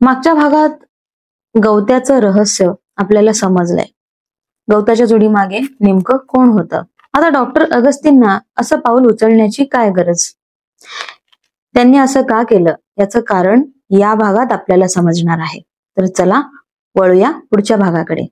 मागच्या भागात गवत्याचं रहस्य आपल्याला समजलंय. गवताच्या जोडी मागे नेमकं कोण होतं? आता डॉक्टर अगस्तींना असं पाऊल उचलण्याची काय गरज? त्यांनी असं का केलं याचं कारण या भागात आपल्याला समजणार आहे. तर चला वळूया पुढच्या भागाकडे.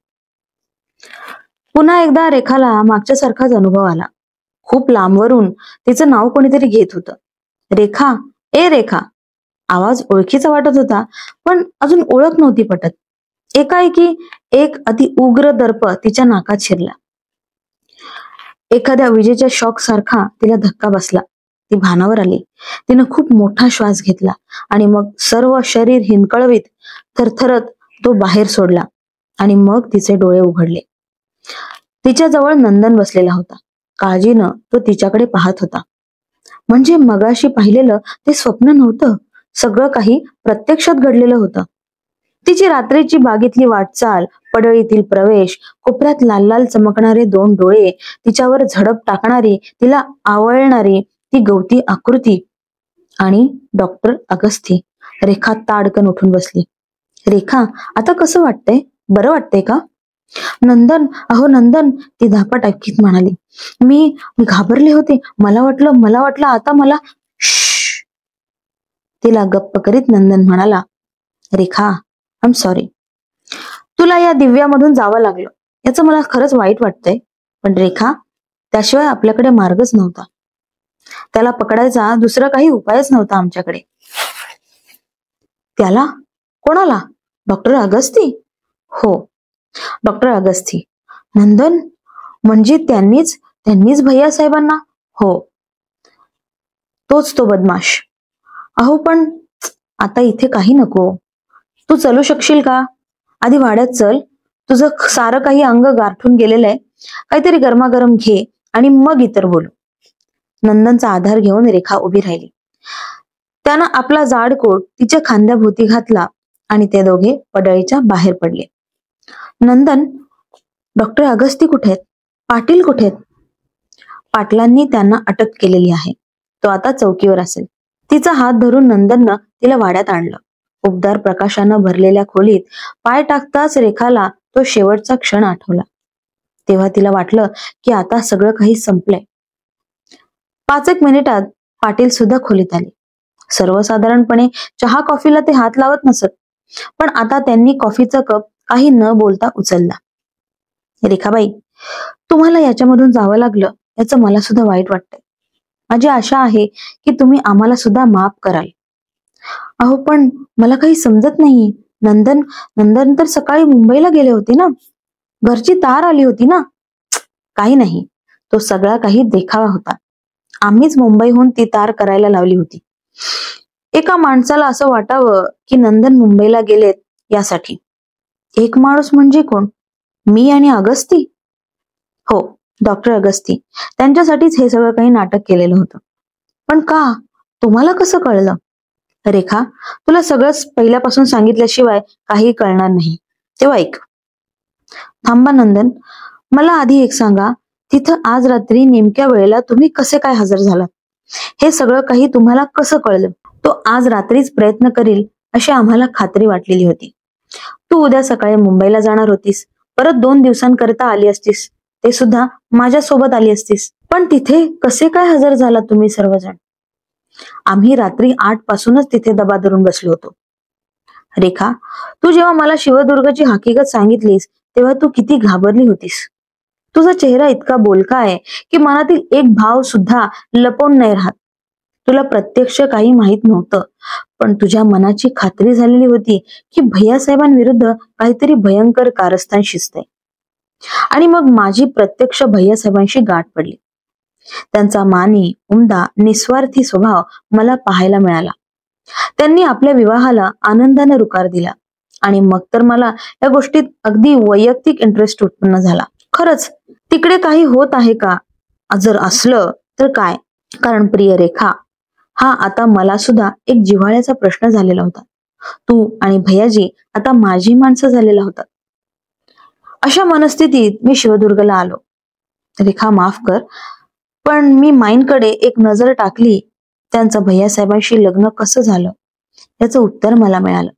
पुन्हा एकदा रेखाला मागच्या सारखाच अनुभव आला. खूप लांबवरून तिचं नाव कोणीतरी घेत होतं. रेखा, ए रेखा. आवाज ओळखीचा वाटत होता, पण अजून ओळख नव्हती पटत. एकाएकी एक अति उग्र दर्प तिच्या नाकात शिरला. एखाद्या विजेच्या शॉक सारखा तिला धक्का बसला. ती भानावर आली. तिनं खूप मोठा श्वास घेतला आणि मग सर्व शरीर हिंदकळवीत थरथरत तो बाहेर सोडला आणि मग तिचे डोळे उघडले. तिच्या जवळ नंदन बसलेला होता. काळजीनं तो तिच्याकडे पाहत होता. म्हणजे मगाशी पाहिलेलं ते स्वप्न नव्हतं, सगळं काही प्रत्यक्षात घडलेलं होतं. तिची रात्रीची बागेतली वाटचाल, पडळीतील प्रवेश, कोपऱ्यात लाल लाल चमकणारे दोन डोळे, तिच्यावर झडप टाकणारी, तिला आवळणारी ती गवती आकृती आणि डॉक्टर अगस्ती. रेखा ताडकन उठून बसली. रेखा, आता कसं वाटतंय? बरं वाटतंय का? नंदन, अहो नंदन, ती धापट ऐकीत म्हणाली. मी घाबरले होते. मला वाटलं आता मला. श्श. तिला गप्प करीत नंदन म्हणाला, रेखा, आय एम सॉरी. तुला या दिव्यामधून जावं लागलं याचं मला खरंच वाईट वाटतंय. पण रेखा, त्याशिवाय आपल्याकडे मार्गच नव्हता. त्याला पकडायचा दुसरा काही उपायच नव्हता आमच्याकडे. त्याला? कोणाला? डॉक्टर अगस्ती? हो, डॉक्टर अगस्ती. नंदन, म्हणजे त्यांनीच भैया साहेबांना? हो, तोच तो बदमाश. अहो पण आता इथे काही नको. तू चलू शकशील का? आधी वाड्यात चल. तुझं सारं काही अंग गारठून गेलेलं आहे. काहीतरी गरमागरम घे आणि मग इतर बोलू. नंदनचा आधार घेऊन रेखा उभी राहिली. त्यानं आपला जाड कोट तिच्या खांद्याभोवती घातला आणि ते दोघे पडळीच्या बाहेर पडले. नंदन, डॉक्टर अगस्ती कुठे आहेत? पाटील कुठे आहेत? पाटलांनी त्यांना अटक केलेली आहे. तो आता चौकीवर असेल. तिचा हात धरून नंदननं तिला वाड्यात आणलं. उबदार प्रकाशानं भरलेल्या खोलीत पाय टाकताच रेखाला तो शेवटचा क्षण आठवला. तेव्हा तिला वाटलं की आता सगळं काही संपलंय. 5 मिनिटात पाटील सुद्धा खोलीत आले. सर्वसाधारणपणे चहा कॉफीला ते हात लावत नसत, पण आता त्यांनी कॉफीचा कप काही न बोलता उचलला. रेखाबाई, तुम्हाला याच्यामधून जावं लागलं याचं मला सुद्धा वाईट वाटतंय. माझी आशा आहे की तुम्ही आम्हाला सुद्धा माफ कराल. अहो पण मला काही समजत नाही. नंदन तर सकाळी मुंबईला गेले होते ना. घरची तार आली होती ना. काही नाही, तो सगळा काही देखावा होता. आम्हीच मुंबईहून ती तार करायला लावली होती. एका माणसाला असं वाटावं की नंदन मुंबईला गेलेत यासाठी. एक माणूस म्हणजे कोण? मी आणि अगस्ती? हो, डॉक्टर अगस्ती. त्यांच्यासाठीच हे सगळं काही नाटक केलेलं होतं. पण का? तुम्हाला कसं कळलं? रेखा, तुला सगळंच पहिल्यापासून सांगितल्याशिवाय काही कळणार नाही. तेव्हा ऐक. थांबा नंदन, मला आधी एक सांगा, तिथं आज रात्री नेमक्या वेळेला तुम्ही कसे काय हजर झालात? हे सगळं काही तुम्हाला कसं कळलं? तो आज रात्रीच प्रयत्न करील अशी आम्हाला खात्री वाटलेली होती. तू उद्या सकाळी मुंबईला जाणार होतीस. परत 2 दिवसांकरता आली असतीस. ते सुद्धा माझ्या सोबत आली असतीस. पण तिथे कसे काय हजर झालात तुम्ही सर्वजण? आम्ही रात्री 8 पासूनच तिथे दबा धरून बसलो होतो. रेखा, तू जेव्हा मला शिवदुर्गची हकीकत सांगितलीस तेव्हा तू किती घाबरली होतीस. तुझा चेहरा इतका बोलका आहे की मनातील एक भाव सुद्धा लपवून नाही राहत. तुला प्रत्यक्ष काही माहित नव्हतं, पण तुझ्या मनाची खात्री झालेली होती की भैयासाहेबांविरुद्ध काहीतरी भयंकर कारस्थान शिजतंय. आणि मग माझी प्रत्यक्ष भैयासाहेबांशी गाठ पडली. त्यांचा मानी, उमदा, निस्वार्थी स्वभाव मला पाहायला मिळाला. त्यांनी आपल्या विवाहाला आनंदाने रुकार दिला आणि मग तर मला या गोष्टीत अगदी वैयक्तिक इंटरेस्ट उत्पन्न झाला. खरंच तिकडे काही होत आहे का? जर असलं तर काय? कारण प्रिय रेखा, हा आता मला सुद्धा एक जिव्हाळ्याचा प्रश्न झालेला होता. तू आणि भैयाजी आता माझी माणसं झालेला होता. अशा मनस्थितीत मी शिवदुर्गला आलो. रेखा, माफ कर, पण मी माईंकडे एक नजर टाकली. त्यांचं भैयासाहेबांशी लग्न कसं झालं याचं उत्तर मला मिळालं.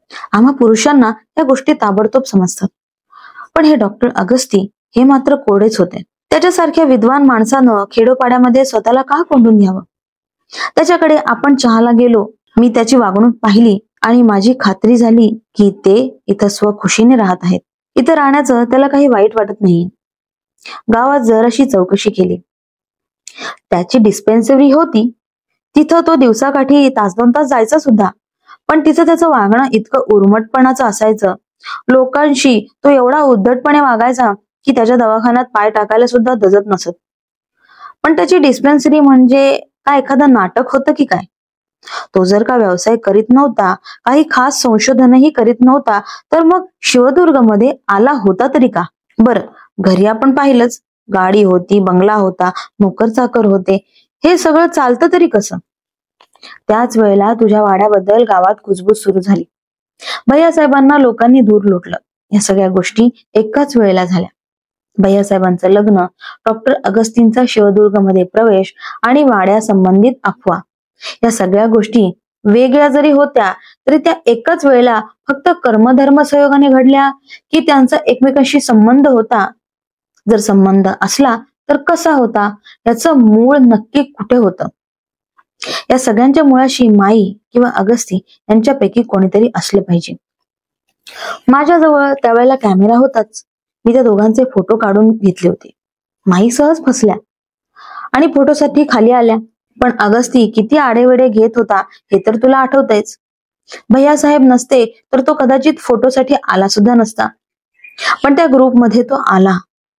आम्हा पुरुषांना या गोष्टी ताबडतोब समजतात. पण हे डॉक्टर अगस्ती हे मात्र कोरडेच होते. त्याच्यासारख्या विद्वान माणसानं खेडोपाड्यामध्ये स्वतःला का कोंडून घ्यावं? त्याच्याकडे आपण चहाला गेलो, मी त्याची वागणूक पाहिली आणि माझी खात्री झाली की ते इथं स्वखुशीने राहत आहेत. इथं राहण्याचं त्याला काही वाईट वाटत नाही. गावात जराशी चौकशी केली. त्याची डिस्पेन्सरी होती, तिथं तो दिवसाकाठी तास 2 तास जायचा सुद्धा. पण तिचं त्याचं वागणं इतकं उर्मटपणाचं असायचं. लोकांशी तो एवढा उद्धटपणे वागायचा की त्याच्या दवाखान्यात पाय टाकायला सुद्धा दजत नसत. पण त्याची डिस्पेन्सरी म्हणजे काय एखादं नाटक होतं की काय? तो जर का व्यवसाय करीत नव्हता, काही खास संशोधनही करीत नव्हता, तर मग शिवदुर्गमध्ये आला होता तरी का? बरं, घरी आपण पाहिलंच, गाडी होती, बंगला होता, नोकर चाकर होते. हे सगळं चालतं तरी कसं? त्याच वेळेला तुझ्या वाड्याबद्दल गावात कुजबूज सुरू झाली. भैयासाहेबांना लोकांनी दूर लोटलं. या सगळ्या गोष्टी एकाच वेळेला झाल्या. भैयासाहेबांचं लग्न, डॉक्टर अगस्तींचा शिवदुर्गमध्ये प्रवेश आणि वाड्या संबंधित अफवा, या सगळ्या गोष्टी वेगळ्या जरी होत्या तरी त्या एकाच वेळेला फक्त कर्मधर्म संयोगाने घडल्या की त्यांचा एकमेकांशी संबंध होता? जर संबंध असला तर कसा होता? याचं मूळ नक्की कुठे होतं? या सगळ्यांच्या मुळाशी माई किंवा अगस्ती यांच्यापैकी कोणीतरी असले पाहिजे. माझ्याजवळ त्यावेळेला कॅमेरा होताच. मी त्या दोघांचे फोटो काढून घेतले होते. माई सहज फसल्या आणि फोटोसाठी खाली आल्या. पण अगस्ती किती आडेवेडे घेत होता हे तर तुला आठवतंयच. भैयासाहेब नसते तर तो कदाचित फोटोसाठी आला सुद्धा नसता. पण त्या ग्रुपमध्ये तो आला.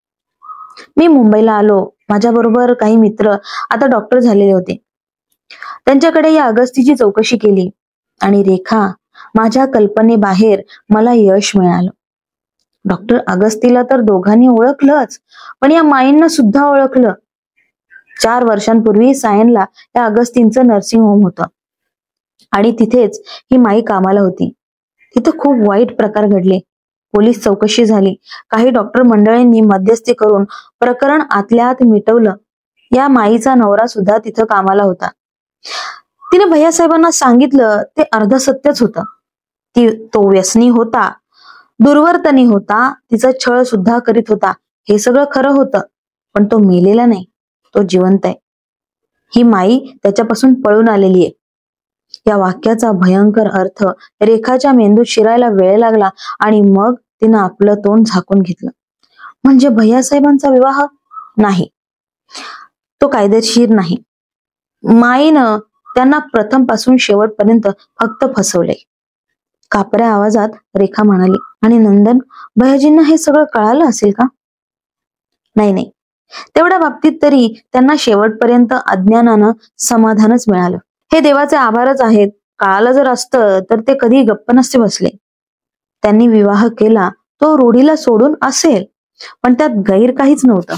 मी मुंबईला आलो. माझ्या बरोबर काही मित्र आता डॉक्टर झालेले होते. त्यांच्याकडे या अगस्तीची चौकशी केली आणि रेखा, माझ्या कल्पनेबाहेर मला यश मिळालं. डॉक्टर अगस्तीला तर दोघांनी ओळखलंच, पण या माईंना सुद्धा ओळखलं. 4 वर्षांपूर्वी सायनला या अगस्तींचं नर्सिंग होम होतं आणि तिथेच ही माई कामाला होती. तिथं खूप वाईट प्रकार घडले. पोलीस चौकशी झाली. काही डॉक्टर मंडळींनी मध्यस्थी करून प्रकरण आतल्या आत मिटवलं. या माईचा नवरा सुद्धा तिथं कामाला होता. तिने भैयासाहेबांना सांगितलं ते अर्ध सत्यच होतं. तो व्यसनी होता, दुर्वर्तनी होता, तिचा छळ सुद्धा करीत होता. हे सगळं खरं होतं. पण तो मेलेला नाही, तो जिवंत आहे. ही माई त्याच्यापासून पळून आलेली आहे. या वाक्याचा भयंकर अर्थ रेखाच्या मेंदूत शिरायला वेळ लागला आणि मग तिनं आपलं तोंड झाकून घेतलं. म्हणजे भैयासाहेबांचा विवाह नाही, तो कायदेशीर नाही. माईनं त्यांना प्रथम पासून शेवटपर्यंत फक्त फसवले. कापऱ्या आवाजात रेखा म्हणाली, आणि नंदन, भैयाजींना हे सगळं कळालं असेल का? नाही, तेवढ्या बाबतीत तरी त्यांना शेवटपर्यंत अज्ञानानं समाधानच मिळालं. हे देवाचे आभारच आहेत. कळालं जर असतं तर ते कधी गप्प नसते बसले. त्यांनी विवाह केला तो रूढीला सोडून असेल, पण त्यात गैर काहीच नव्हतं.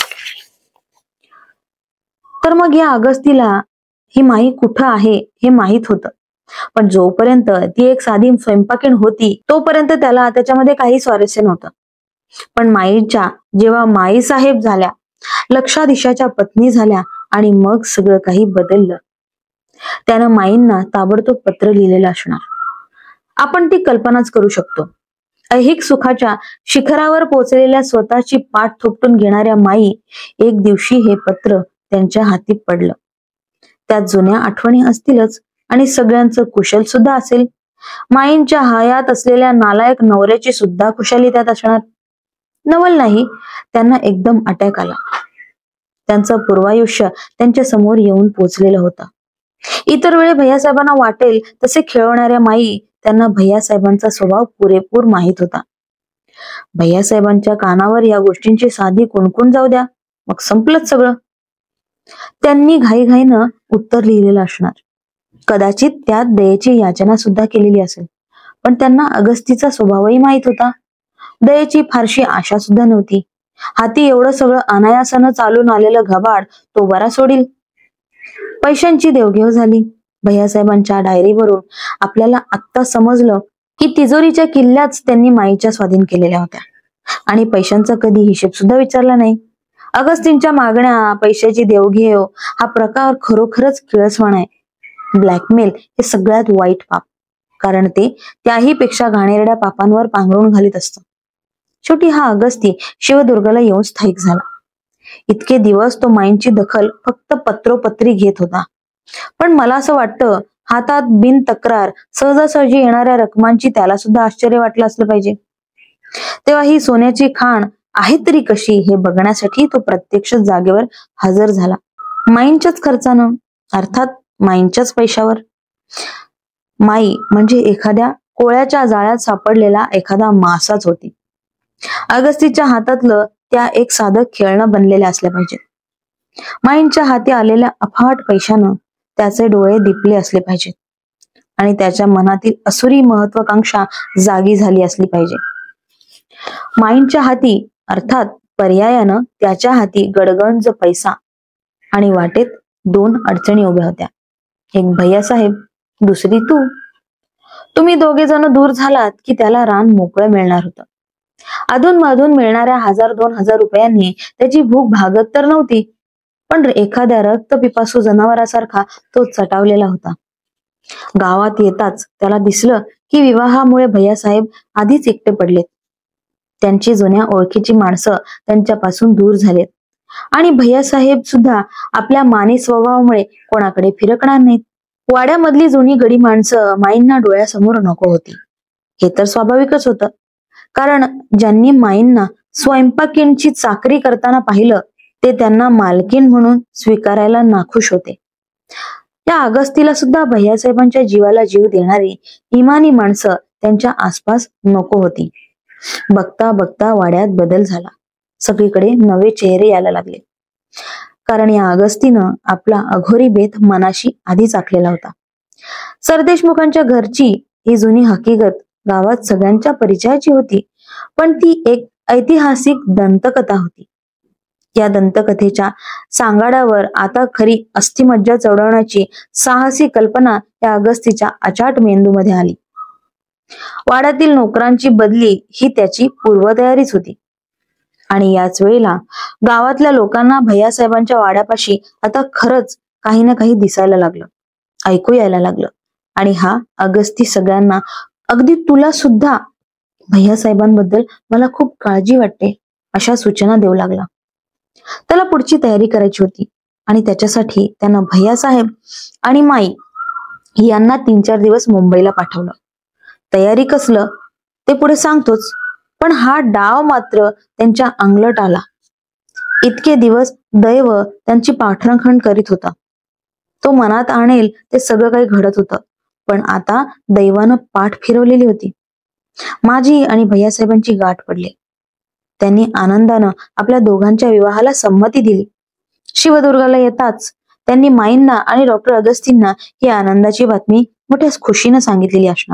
तर मग या अगस्तीला ही माई कुठं आहे हे माहीत होतं. पण जोपर्यंत ती एक साधी स्वयंपाकीण होती तोपर्यंत त्याला त्याच्यामध्ये काही स्वारस्य नव्हतं. पण माईच्या जेव्हा माई साहेब झाल्या, लक्षाधीशाच्या पत्नी झाल्या आणि मग सगळं काही बदललं. त्यानं माईंना ताबडतोब पत्र लिहिलेलं असणार. आपण ती कल्पनाच करू शकतो. ऐहिक सुखाच्या शिखरावर पोचलेल्या स्वतःची पाठ थोपटून घेणाऱ्या माई एक दिवशी हे पत्र त्यांच्या हाती पडलं. त्यात जुन्या आठवणी असतीलच आणि सगळ्यांचं कुशल सुद्धा असेल. माईंच्या हयात असलेल्या नालायक नवऱ्याची सुद्धा खुशाली त्यात असणार. नवल नाही, त्यांना एकदम अटॅक आला. त्यांचं पूर्वायुष्य त्यांच्या समोर येऊन पोचलेलं होतं. इतर वेळी भैयासाहेबांना वाटेल तसे खेळवणाऱ्या माई त्यांना भैयासाहेबांचा स्वभाव पुरेपूर माहीत होता. भैयासाहेबांच्या कानावर या गोष्टींची साधी कुणकुण जाऊ द्या, मग संपलंच सगळं. त्यांनी घाईघाईनं उत्तर लिहिलेलं असणार. कदाचित त्यात दयेची याचना सुद्धा केलेली असेल. पण त्यांना अगस्तीचा स्वभावही माहीत होता. दयेची फारशी आशा सुद्धा नव्हती. हाती एवढं सगळं अनायासानं चालून आलेलं घबाड तो बरा सोडील. पैशांची देवघेव झाली. भैयासाहेबांच्या डायरीवरून आपल्याला आत्ता समजलं की तिजोरीच्या किल्ल्याच त्यांनी माईच्या स्वाधीन केलेल्या होत्या आणि पैशांचा कधी हिशेब सुद्धा विचारला नाही. अगस्तींच्या मागण्या, पैशाची देवघेव हा प्रकार खरोखरच किळसवाणा आहे. ब्लॅकमेल हे सगळ्यात वाईट पाप. कारण ते त्याही पेक्षा घाणेरड्या पापांवर पांघरून घालीत असतं. शेवटी हा अगस्ती शिवदुर्गला येऊन स्थायिक झाला. इतके दिवस तो माईंची दखल फक्त पत्रोपत्री घेत होता. पण मला असं वाटतं, हातात बिन तक्रार सहजासहजी येणाऱ्या रकमांची त्याला सुद्धा आश्चर्य वाटलं असलं पाहिजे. तेव्हा ही सोन्याची खाण आहे तरी कशी हे बघण्यासाठी तो प्रत्यक्ष जागेवर हजर झाला. माईंच्याच खर्चानं, अर्थात माईंच्याच पैशावर. माई म्हणजे एखाद्या कोळ्याच्या जाळ्यात सापडलेला एखादा मासाच होती. अगस्तीच्या हातातलं त्या एक साधं खेळणं बनलेलं असलं पाहिजे. माईंच्या हाती आलेल्या अफाट पैशानं त्याचे डोळे दिपले असले पाहिजेत आणि त्याच्या मनातील असुरी महत्वाकांक्षा जागी झाली असली पाहिजे. माईंच्या हाती, अर्थात पर्यायानं त्याच्या हाती गडगंज पैसा आणि वाटेत 2 अडचणी उभ्या होत्या. एक भैयासाहेब, दुसरी तू. तुम्ही दोघे जण दूर झालात की त्याला रान मोकळं मिळणार होतं. अधूनमधून मिळणाऱ्या 1000-2000 रुपयांनी त्याची भूक भागत तर नव्हती, पण एखाद्या रक्तपिपासू जनावरासारखा तो चटावलेला होता. गावात येताच त्याला दिसलं की विवाहामुळे भैयासाहेब आधीच एकटे पडलेत. त्यांची जुन्या ओळखीची माणसं त्यांच्यापासून दूर झालेत आणि भैयासाहेब सुद्धा आपल्या मानी स्वभावामुळे कोणाकडे फिरकणार नाहीत. वाड्यामधली जुनी गडी माणसं माईंना डोळ्यासमोर नको होती. हे तर स्वाभाविकच होतं, कारण ज्यांनी माईंना स्वयंपाकीणची चाकरी करताना पाहिलं ते त्यांना मालकीण म्हणून स्वीकारायला नाखुश होते. त्या अगस्तीला सुद्धा भैयासाहेबांच्या जीवाला जीव देणारी इमानी माणसं त्यांच्या आसपास नको होती. बघता बघता वाड्यात बदल झाला. सगळीकडे नवे चेहरे यायला लागले, कारण या अगस्तीनं आपला अघोरी बेत मनाशी आधीच आखलेला होता. सरदेशमुखांच्या घरची ही जुनी हकीकत गावात सगळ्यांच्या परिचयाची होती, पण ती एक ऐतिहासिक दंतकथा होती. या दंतकथेच्या सांगाड्यावर आता खरी अस्थिमज्जा चढवण्याची साहसी कल्पना या अगस्तीच्या अचाट मेंदूमध्ये आली. वाड्यातील नोकरांची बदली ही त्याची पूर्वतयारीच होती आणि याच वेळेला गावातल्या लोकांना भैयासाहेबांच्या वाड्यापाशी आता खरंच काही ना काही दिसायला लागलं, ऐकू यायला लागलं. आणि हा अगस्ती सगळ्यांना, अगदी तुला सुद्धा, भैयासाहेबांबद्दल मला खूप काळजी वाटते अशा सूचना देऊ लागला. त्याला पुढची तयारी करायची होती आणि त्याच्यासाठी त्यानं भैयासाहेब आणि माई यांना 3-4 दिवस मुंबईला पाठवलं. तयारी कसलं ते पुढे सांगतोच, पण हा डाव मात्र त्यांच्या अंगलट आला. इतके दिवस दैव त्यांची पाठराखण करीत होता. तो मनात आणेल ते सगळं काही घडत होतं, पण आता दैवानं पाठ फिरवलेली होती. माझी आणि भैयासाहेबांची गाठ पडली. त्यांनी आनंदानं आपल्या दोघांच्या विवाहाला संमती दिली. शिवदुर्गाला येताच त्यांनी माईंना आणि डॉक्टर अगस्तींना ही आनंदाची बातमी मोठ्या खुशीनं सांगितलेली असणार.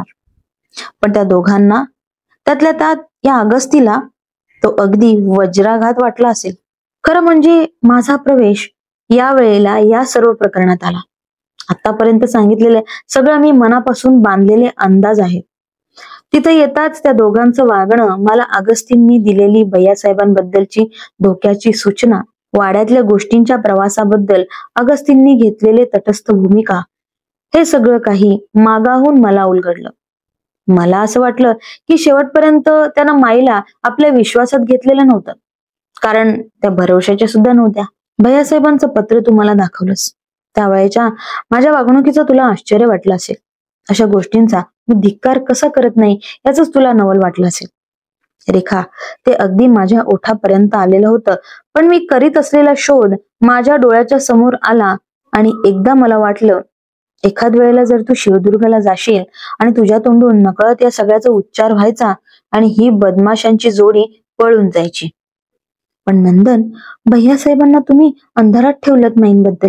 पण त्या दोघांना, त्यातल्या त्यात या अगस्तीला, तो अगदी वज्राघात वाटला असेल. खरं म्हणजे माझा प्रवेश या वेळेला या सर्व प्रकरणात आला. आतापर्यंत सांगितलेले सगळं मी मनापासून बांधलेले अंदाज आहेत. तिथे येताच त्या दोघांचं वागणं, मला अगस्तींनी दिलेली भैयासाहेबांबद्दलची धोक्याची सूचना, वाड्यातल्या गोष्टींच्या प्रवासाबद्दल अगस्तींनी घेतलेले तटस्थ भूमिका, हे सगळं काही मागाहून मला उलगडलं. मला असं वाटलं की शेवटपर्यंत त्यानं माईला आपल्या विश्वासात घेतलेलं नव्हतं, कारण त्या भरवशाच्या सुद्धा नव्हत्या. भैयासाहेबांचं पत्र तुम्हाला दाखवलंस, त्यावेळेच्या माझ्या वागणुकीचं तुला आश्चर्य वाटलं असेल. अशा गोष्टींचा मी धिक्कार कसा करत नाही याच तुला नवल वाटलं असेल. रेखा, ते अगदी माझ्या ओठापर्यंत आलेलं होतं, पण मी करीत असलेला शोध माझ्या डोळ्याच्या समोर आला आणि एकदा मला वाटलं, एखाद वेळेला जर तू शिवदुर्गाला जाशील आणि तुझ्या तोंडून नकळत या सगळ्याचा उच्चार व्हायचा आणि ही बदमाशांची जोडी पळून जायची. पण नंदन, भैयासाहेबांना तुम्ही अंधारात ठेवलत माईंबद्दल.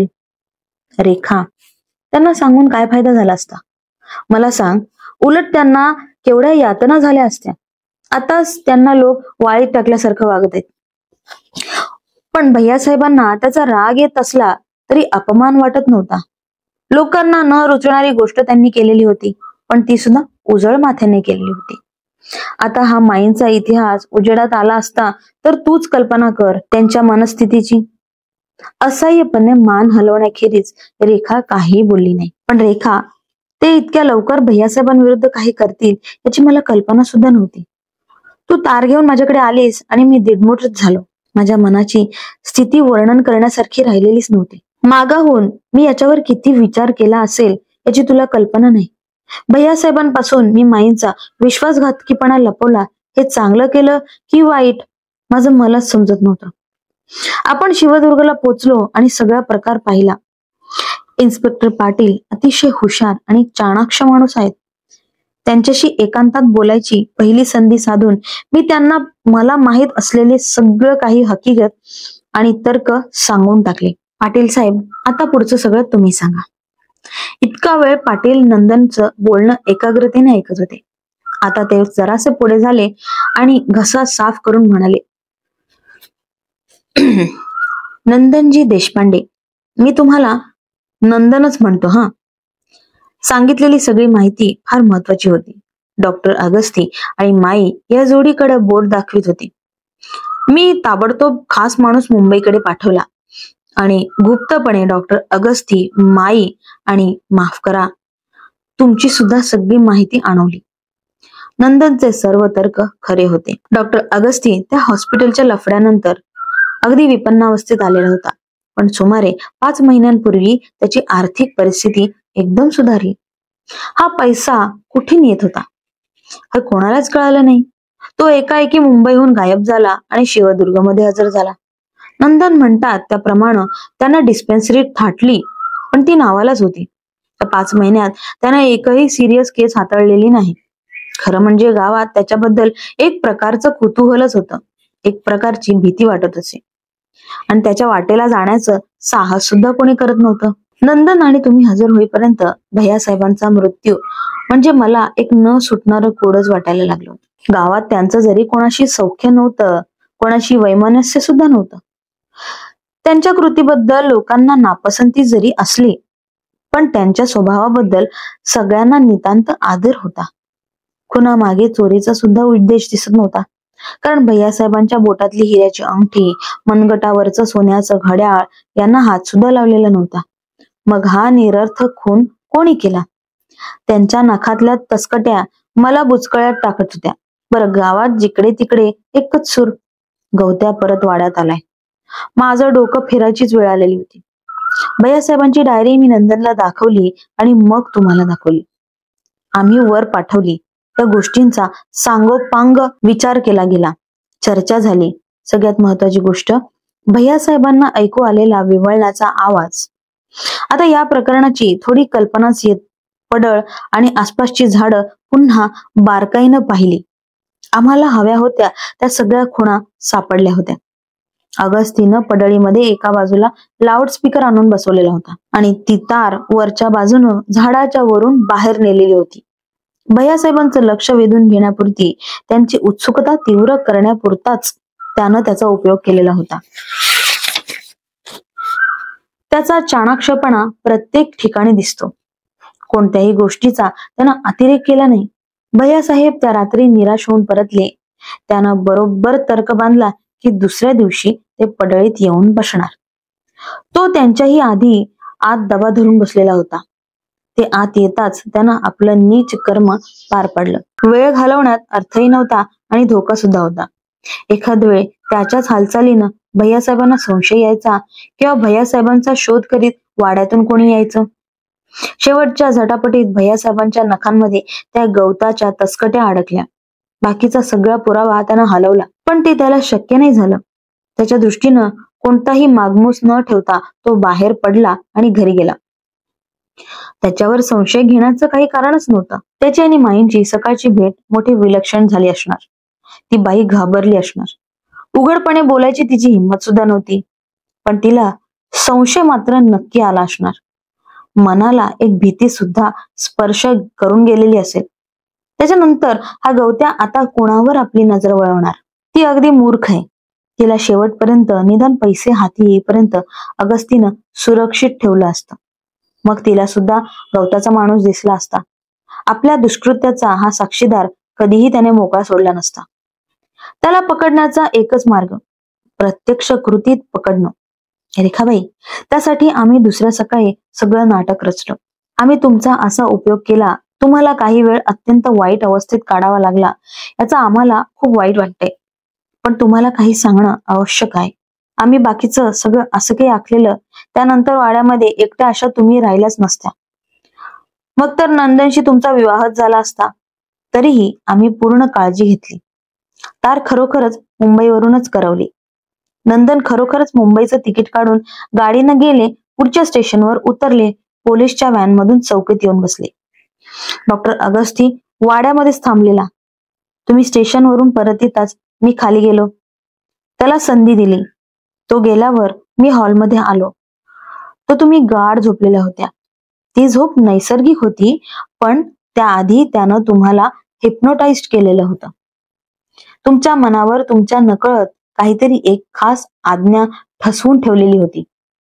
रेखा, त्यांना सांगून काय फायदा झाला असता? मला सांग, उलट त्यांना केवढ्या यातना झाल्या असत्या. आताच त्यांना लोक वाळीत टाकल्यासारखं वागत आहेत. पण भैयासाहेबांना त्याचा राग येत असला तरी अपमान वाटत नव्हता. लोकांना न रुचणारी गोष्ट त्यांनी केलेली होती, पण ती सुद्धा उजळ माथ्याने केलेली होती. आता हा माईंचा इतिहास उजेडात आला असता तर तूच कल्पना कर त्यांच्या मनस्थितीची. असह्यपणे मान हलवण्याखेरीज रेखा काही बोलली नाही. पण रेखा, ते इतक्या लवकर भैयासाहेबांविरुद्ध काही करतील याची मला कल्पना सुद्धा नव्हती. तू तार घेऊन माझ्याकडे आलीस आणि मी दिडमोडच झालो. माझ्या मनाची स्थिती वर्णन करण्यासारखी राहिलेलीच नव्हती. मागाहून मी याच्यावर किती विचार केला असेल याची तुला कल्पना नाही. भैयासाहेबांपासून मी माईंचा विश्वासघातकीपणा लपवला हे चांगलं केलं की वाईट माझं मलाच समजत नव्हतं. आपण शिवदुर्गला पोचलो आणि सगळा प्रकार पाहिला. इन्स्पेक्टर पाटील अतिशय हुशार आणि चाणाक्ष माणूस आहेत. त्यांच्याशी एकांतात बोलायची पहिली संधी साधून मी त्यांना मला माहीत असलेले सगळं काही हकीकत आणि तर्क सांगून टाकले. पाटील साहेब, आता पुढचं सगळं तुम्ही सांगा. इतका वेळ पाटील नंदनचं बोलणं एकाग्रतेने ऐकत होते. आता ते जरासे पुढे झाले आणि घसा साफ करून म्हणाले, नंदनजी देशपांडे, मी तुम्हाला नंदनच म्हणतो हा. सांगितलेली सगळी माहिती फार महत्वाची होती. डॉक्टर अगस्ती आणि माई या जोडीकडे बोट दाखवित होती. मी ताबडतोब खास माणूस मुंबईकडे पाठवला आणि गुप्तपणे डॉक्टर अगस्ती, माई आणि माफ करा तुमची सुद्धा सगळी माहिती आणवली. नंदनचे सर्व तर्क खरे होते. डॉक्टर अगस्ती त्या हॉस्पिटलच्या लफड्यानंतर अगदी विपन्नावस्थेत आलेला होता, पण सुमारे 5 महिन्यांपूर्वी त्याची आर्थिक परिस्थिती एकदम सुधारली. हा पैसा कुठून येत होता हे कोणालाच कळालं नाही. तो एकाएकी मुंबईहून गायब झाला आणि शिवदुर्गमध्ये हजर झाला. नंदन म्हणतात त्याप्रमाणे त्यांना डिस्पेन्सरीत थाटली, पण ती नावालाच होती. त्या 5 महिन्यात त्यानं एकही सिरियस केस हाताळलेली नाही. खरं म्हणजे गावात त्याच्याबद्दल एक प्रकारचं कुतूहलच होतं, एक प्रकारची भीती वाटत असे आणि त्याच्या वाटेला जाण्याचं साहस सुद्धा कोणी करत नव्हतं. नंदन आणि तुम्ही हजर होईपर्यंत भैयासाहेबांचा मृत्यू म्हणजे मला एक न सुटणारं कोडच वाटायला लागलं. गावात त्यांचं जरी कोणाशी सौख्य नव्हतं, कोणाशी वैमनस्य सुद्धा नव्हतं. त्यांच्या कृतीबद्दल लोकांना नापसंती जरी असली, पण त्यांच्या स्वभावाबद्दल सगळ्यांना नितांत आदर होता. कुणामागे चोरीचा सुद्धा उद्देश दिसत नव्हता, कारण भैयासाहेबांच्या बोटातली हिऱ्याची अंगठी, मनगटावरचं सोन्याचं घड्याळ यांना हात सुद्धा लावलेला नव्हता. मग हा निरर्थक खून कोणी केला? त्यांच्या नखातल्या तसकट्या मला बुचकळ्यात टाकत होत्या. बरं, गावात जिकडे तिकडे एकच सूर, गवत्या परत वाड्यात आलाय. माझं डोकं फिरायचीच वेळ आलेली होती. भैयासाहेबांची डायरी मी नंदनला दाखवली आणि मग तुम्हाला दाखवली. आम्ही वर पाठवली. त्या गोष्टींचा सांगोपांग विचार केला गेला, चर्चा झाली. सगळ्यात महत्वाची गोष्ट, भैयासाहेबांना ऐकू आलेला विव्हळण्याचा आवाज. आता या प्रकरणाची थोडी कल्पनाच येत. पडळ आणि आसपासची झाडं पुन्हा बारकाईनं पाहिली. आम्हाला हव्या होत्या त्या सगळ्या खुणा सापडल्या होत्या. अगस्तीनं पडळीमध्ये एका बाजूला लाऊडस्पीकर आणून बसवलेला होता आणि ती तार वरच्या बाजूनं झाडाच्या वरून बाहेर नेलेली होती. भैयासाहेबांचं लक्ष वेधून घेण्यापुरती, त्यांची उत्सुकता तीव्र करण्यापुरताच त्यानं त्याचा उपयोग केलेला होता. त्याचा चाणाक्षपणा प्रत्येक ठिकाणी दिसतो. कोणत्याही गोष्टीचा त्यानं अतिरेक केला नाही. भैयासाहेब त्या रात्री निराश होऊन परतले. त्यानं बरोबर तर्क बांधला की दुसऱ्या दिवशी ते पडळीत येऊन बसणार. तो त्यांच्याही आधी आत दबा धरून बसलेला होता. ते आत येताच त्यानं आपलं नीच कर्म पार पडलं. वेळ घालवण्यात अर्थही नव्हता आणि धोका सुद्धा होता. एखाद वेळ त्याच्याच हालचालीनं भैयासाहेबांना संशय यायचा किंवा भैयासाहेबांचा शोध करीत वाड्यातून कोणी यायचं. शेवटच्या झटापटीत भैयासाहेबांच्या नखांमध्ये त्या गवताच्या तसकट्या अडकल्या. बाकीचा सगळा पुरावा त्यानं हलवला, पण ते त्याला शक्य नाही झालं. त्याच्या दृष्टीनं कोणताही मागमूस न ठेवता तो बाहेर पडला आणि घरी गेला. त्याच्यावर संशय घेण्याचं काही कारणच नव्हतं. त्याची आणि माईंची सकाळची भेट मोठी विलक्षण झाली असणार. ती बाई घाबरली असणार. उघडपणे बोलायची तिची हिंमत सुद्धा नव्हती, पण तिला संशय मात्र नक्की आला असणार. मनाला एक भीती सुद्धा स्पर्श करून गेलेली असेल. त्याच्यानंतर हा गवत्या आता कोणावर आपली नजर वळवणार? ती अगदी मूर्ख आहे. तिला शेवटपर्यंत, निदान पैसे हाती येईपर्यंत अगस्तीनं सुरक्षित ठेवलं असतं. मग तिला सुद्धा गवताचा माणूस दिसला असता. आपल्या दुष्कृत्याचा हा साक्षीदार कधीही त्याने मोकळा सोडला नसता. त्याला पकडण्याचा एकच मार्ग, प्रत्यक्ष कृतीत पकडणं. रेखाबाई, त्यासाठी आम्ही दुसऱ्या सकाळी सगळं नाटक रचलं. आम्ही तुमचा असा उपयोग केला, तुम्हाला काही वेळ अत्यंत वाईट अवस्थेत काढावा लागला, याचा आम्हाला खूप वाईट वाटतंय. पण तुम्हाला काही सांगणं आवश्यक आहे. आम्ही बाकीचं सगळं असं काही आखलेलं, त्यानंतर वाड्यामध्ये एकट्या अशा तुम्ही राहिल्याच नसत्या. मग तर नंदनशी तुमचा विवाहच झाला असता. तरीही आम्ही पूर्ण काळजी घेतली. तार खरोखरच मुंबईवरूनच करवली. नंदन खरोखरच मुंबईचं तिकीट काढून गाडीनं गेले, पुढच्या स्टेशनवर उतरले, पोलीसच्या व्हॅनमधून चौकीत येऊन बसले. डॉक्टर अगस्ती वाड्यामध्येच थांबलेला. तुम्ही स्टेशनवरून परत येताच मी खाली गेलो. त्याला संधी दिली. तो गेल्यावर मी हॉलमध्ये आलो. तो तुम्ही गाढ झोपलेल्या होत्या. ती झोप नैसर्गिक होती, पण त्याआधी त्यानं तुम्हाला हिप्नोटाइज्ड केलेलं होतं. तुमच्या मनावर तुमच्या नकळत काहीतरी एक खास आज्ञा ठसवून ठेवलेली होती.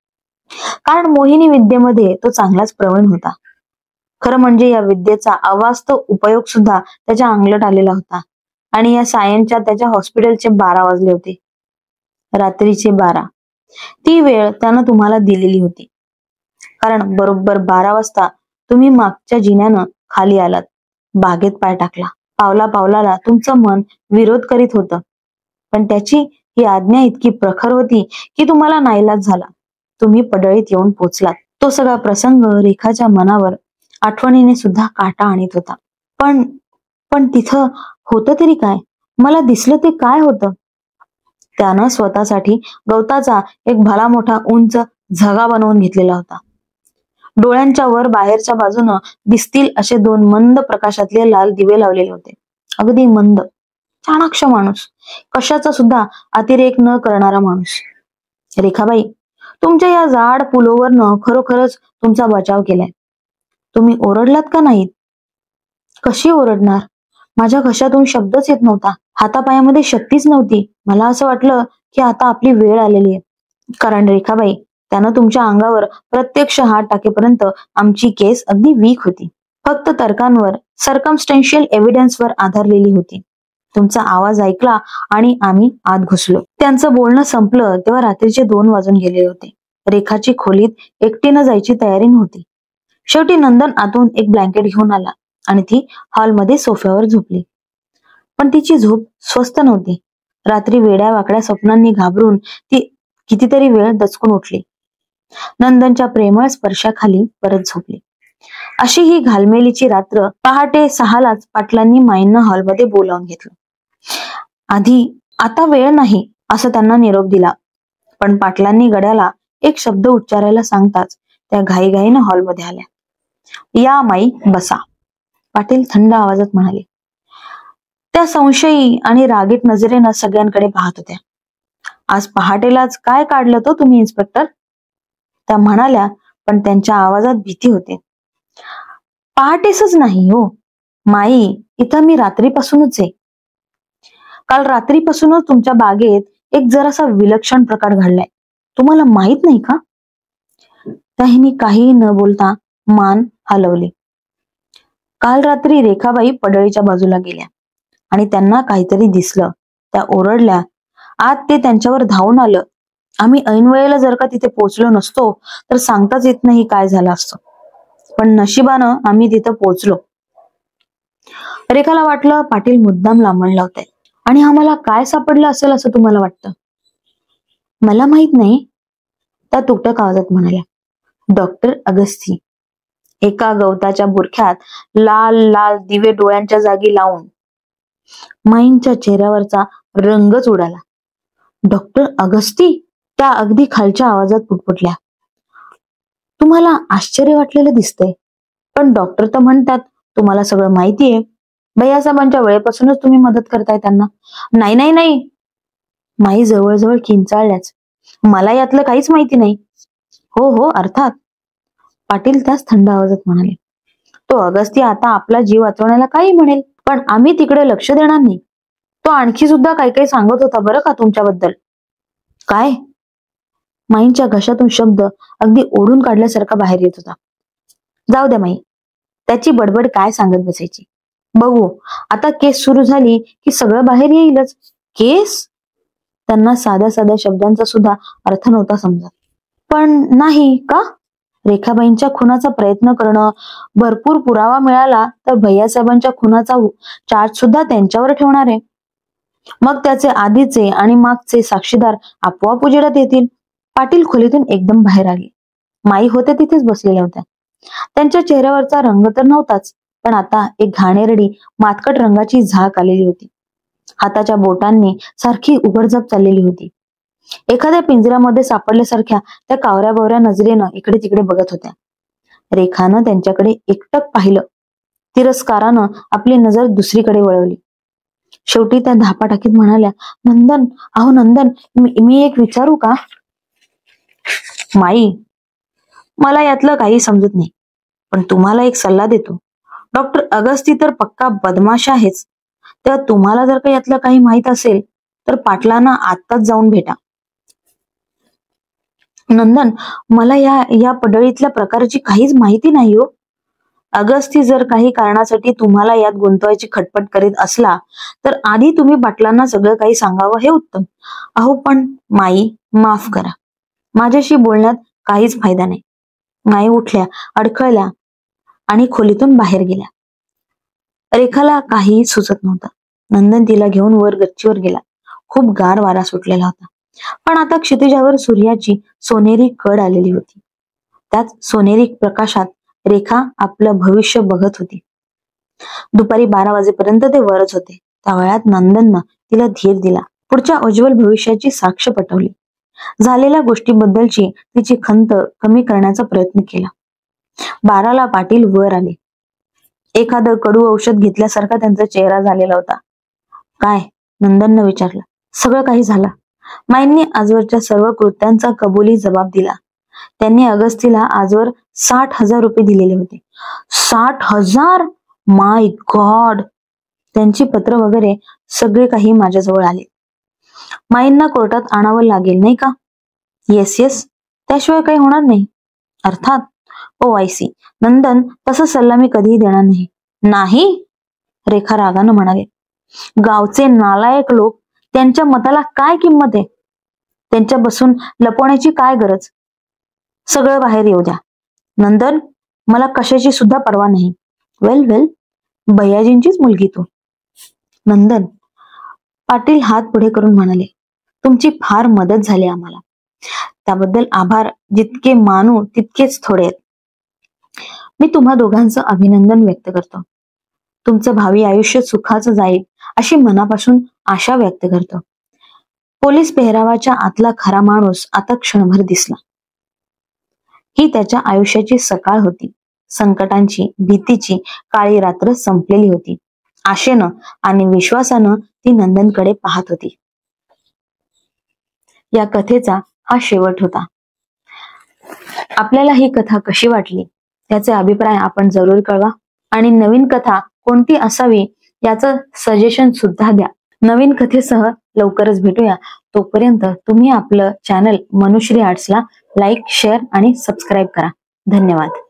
कारण मोहिनी विद्येमध्ये तो चांगलाच प्रवीण होता. खरं म्हणजे या विद्येचा अवास्तव उपयोग सुद्धा त्याच्या अंगलट आलेला होता. आणि या सायनच्या त्याच्या हॉस्पिटलचे 12 वाजले होते. रात्रीचे 12. ती वेळ त्यानं तुम्हाला दिलेली होती. कारण बरोबर 12 वाजता तुम्ही मागच्या जिन्यानं खाली आलात. बागेत पाय टाकला. पावला पावलाला तुमचं मन विरोध करीत होतं. पण त्याची ही आज्ञा इतकी प्रखर होती की तुम्हाला नाईलाज झाला. तुम्ही पडळीत येऊन पोचलात. तो सगळा प्रसंग रेखाच्या मनावर आठवणीने सुद्धा काटा आणत होता. पण पण तिथं होतं तरी काय? मला दिसलं ते काय होतं? त्यानं स्वतःसाठी गवताचा एक भला मोठा उंच झगा बनवून घेतलेला होता. डोळ्यांच्या वर बाहेरच्या बाजूनं दिसतील असे 2 मंद प्रकाशातले लाल दिवे लावलेले होते. अगदी मंद. चाणाक्ष माणूस. कशाचा सुद्धा अतिरेक न करणारा माणूस. रेखाबाई, तुमच्या या जाड पुलोवरनं खरोखरच तुमचा बचाव केलाय. तुम्ही ओरडलात का नाहीत? कशी ओरडणार? माझ्या घशातून शब्दच येत नव्हता. हातापायामध्ये शक्तीच नव्हती. मला असं वाटलं की आता आपली वेळ आलेली आहे. कारण रेखाबाई, त्यानं तुमच्या अंगावर प्रत्यक्ष हात टाकेपर्यंत आमची केस अगदी वीक होती. फक्त तर्कांवर, सर्कमस्टेन्शियल एव्हिडन्सवर आधारलेली होती. तुमचा आवाज ऐकला आणि आम्ही आत घुसलो. त्यांचं बोलणं संपलं तेव्हा रात्रीचे 2 वाजून गेलेले होते. रेखाची खोलीत एकटीनं जायची तयारी नव्हती. शेवटी नंदन आतून एक ब्लँकेट घेऊन आला आणि ती हॉलमध्ये सोफ्यावर झोपली. पण तिची झोप स्वस्थ नव्हती. रात्री वेड्या वाकड्या स्वप्नांनी घाबरून ती कितीतरी वेळ दचकून उठली. नंदनच्या प्रेमळ स्पर्शाखाली परत झोपली. अशी ही घालमेलीची रात्र. पहाटे 6लाच पाटलांनी माईंना हॉलमध्ये बोलावून घेतलं. आता वेळ नाही असं त्यांना निरोप दिला. पण पाटलांनी गड्याला एक शब्द उच्चारायला सांगताच त्या घाईघाईनं हॉलमध्ये आल्या. या माई, बसा, पाटील थंड आवाजात म्हणाले. त्या संशयी आणि रागीट नजरेनं सगळ्यांकडे पाहत होत्या. आज पहाटेलाच काय काढलं तो तुम्ही इन्स्पेक्टर? त्या म्हणाल्या, पण त्यांच्या आवाजात भीती होते. पहाटेसच नाही हो माई, इथं मी रात्रीपासूनच आहे. काल रात्रीपासूनच तुमच्या बागेत एक जरासा विलक्षण प्रकार घडलाय. तुम्हाला माहित नाही का? त्याहिनी काही न बोलता मान हलवली. काल रात्री रेखाबाई पडळीच्या बाजूला गेल्या आणि त्यांना काहीतरी दिसलं. त्या ओरडल्या. आत ते त्यांच्यावर धावून आलं. आम्ही ऐनवेळेला जर का तिथे पोहोचलो नसतो तर सांगताच येत नाही काय झालं असतं. पण नशिबानं आम्ही तिथं पोहोचलो. रेखाला वाटलं पाटील मुद्दाम लांबण लावताय. आणि आम्हाला काय सापडलं असेल असं तुम्हाला वाटतं? मला माहित नाही, त्या तुटक आवाजात म्हणाल्या. डॉक्टर अगस्ती. एका गवताच्या बुरख्यात लाल लाल दिवे डोळ्यांच्या जागी लावून माईंच्या चेहऱ्यावरचा रंगच उडाला. डॉक्टर अगस्ती? त्या अगदी खालच्या आवाजात पुटपुटल्या. तुम्हाला आश्चर्य वाटलेलं दिसतंय, पण डॉक्टर तर म्हणतात तुम्हाला सगळं माहितीये. भैयासाहेबांच्या वेळेपासूनच तुम्ही मदत करताय त्यांना. नाही नाही नाही, माई जवळजवळ किंचाळल्याच. मला यातलं काहीच माहिती नाही. हो हो, अर्थात, पाटील त्याच थंड आवाजात म्हणाले. तो अगस्ती आता आपला जीव वाचवण्याला काही म्हणेल, पण आम्ही तिकडे लक्ष देणार नाही. तो आणखी सुद्धा काही काही सांगत होता बरं का तुमच्याबद्दल. काय? माईंच्या घशातून शब्द अगदी ओढून काढल्यासारखा बाहेर येत होता. जाऊ द्या माई, त्याची बडबड काय सांगत बसायची. बघू, आता केस सुरू झाली की सगळं बाहेर येईलच. केस? त्यांना साध्या साध्या शब्दांचा सुद्धा अर्थ नव्हता समजत. पण नाही का? रेखाबाईंच्या खुनाचा प्रयत्न करणं, भरपूर पुरावा मिळाला तर भैयासाहेबांच्या खुनाचा चार्ज सुद्धा त्यांच्यावर ठेवणार आहे. मग त्याचे आधीचे आणि मागचे साक्षीदार आपोआप उजेडात येतील. पाटील खोलीतून एकदम बाहेर आले. माई होत्या तिथेच बसलेल्या होत्या. त्यांच्या चेहऱ्यावरचा रंग तर नव्हताच, पण आता एक घाणेरडी मातकट रंगाची झाक आलेली होती. हाताच्या बोटांनी सारखी उघडझाप चाललेली होती. एखाद्या पिंजऱ्यामध्ये सापडल्यासारख्या त्या कावऱ्या बावऱ्या नजरेनं इकडे तिकडे बघत होत्या. रेखानं त्यांच्याकडे एकटक पाहिलं. तिरस्कारानं आपली नजर दुसरीकडे वळवली. शेवटी त्या धापा टाकीत म्हणाल्या, नंदन, अहो नंदन, मी एक विचारू का? माई, मला यातलं काही समजत नाही, पण तुम्हाला एक सल्ला देतो. डॉक्टर अगस्ती तर पक्का बदमाश आहेच. तेव्हा तुम्हाला जर का यातलं काही माहित असेल तर पाटलांना आत्ताच जाऊन भेटा. नंदन, मला या पडळीतल्या प्रकारची काहीच माहिती नाही हो. अगस्ती जर काही कारणासाठी तुम्हाला यात गुंतवायची खटपट करीत असला तर आधी तुम्ही पाटलांना सगळं काही सांगावं हे उत्तम. अहो पण माई, माफ करा, माझ्याशी बोलण्यात काहीच फायदा नाही. माई उठल्या, अडखळल्या आणि खोलीतून बाहेर गेल्या. रेखाला काही सुचत नव्हतं. नंदन तिला घेऊन वर गच्चीवर गेला. खूप गार वारा सुटलेला होता, पण आता क्षितिजावर सूर्याची सोनेरी कड आलेली होती. त्याच सोनेरी प्रकाशात रेखा आपलं भविष्य बघत होती. दुपारी 12 वाजेपर्यंत ते वरच होते. त्या वेळात नंदननं तिला धीर दिला, पुढच्या उज्ज्वल भविष्याची साक्ष पटवली. झालेल्या गोष्टीबद्दलची तिची खंत कमी करण्याचा प्रयत्न केला. 12ला पाटील वर आले. एखादं कडू औषध घेतल्यासारखा त्यांचा चेहरा झालेला होता. काय? नंदननं विचारलं. सगळं काही झालं. माईंनी आजवरच्या सर्व कृत्यांचा कबुली जबाब दिला. त्यांनी अगस्तीला आजवर 60,000 रुपये दिलेले होते. 60,000! My God! त्यांची पत्र वगैरे सगळे काही माझ्याजवळ आले. माईंना कोर्टात आणावं लागेल नाही का? येस येस, त्याशिवाय काही होणार नाही. अर्थात. ओ आय सी. नंदन, तसा सल्ला मी कधीही देणार नाही. नाही? रेखा रागानं म्हणाले. गावचे नालायक लोक, त्यांच्या मताला काय किंमत आहे? त्यांच्या बसून लपवण्याची काय गरज? सगळं बाहेर येऊ द्या. नंदन, मला कशाची सुद्धा पर्वा नाही. वेल वेल, भैयाजींचीच मुलगी तू. नंदन, पाटील हात पुढे करून म्हणाले, तुमची फार मदत झाली आम्हाला. त्याबद्दल आभार जितके मानू तितकेच थोडे आहेत. मी तुम्हा दोघांचं अभिनंदन व्यक्त करतो. तुमचं भावी आयुष्य सुखाचं जाईल अशी मनापासून आशा व्यक्त करतो. पोलीस पेहरावाच्या आतला खरा माणूस आता क्षणभर दिसला. ही त्याच्या आयुष्याची सकाळ होती. संकटांची, भीतीची काळी रात्र संपलेली होती. आशेनं आणि विश्वासानं ती नंदनकडे पाहत होती. या कथेचा हा शेवट होता. आपल्याला ही कथा कशी वाटली त्याचे अभिप्राय आपण जरूर कळवा आणि नवीन कथा कोणती असावी याचं सजेशन सुद्धा द्या. नवीन कथेसह लवकरच भेटूया. तोपर्यंत तुम्ही आपलं चॅनल मनुश्री आर्ट्सला लाईक, शेअर आणि सबस्क्राईब करा. धन्यवाद.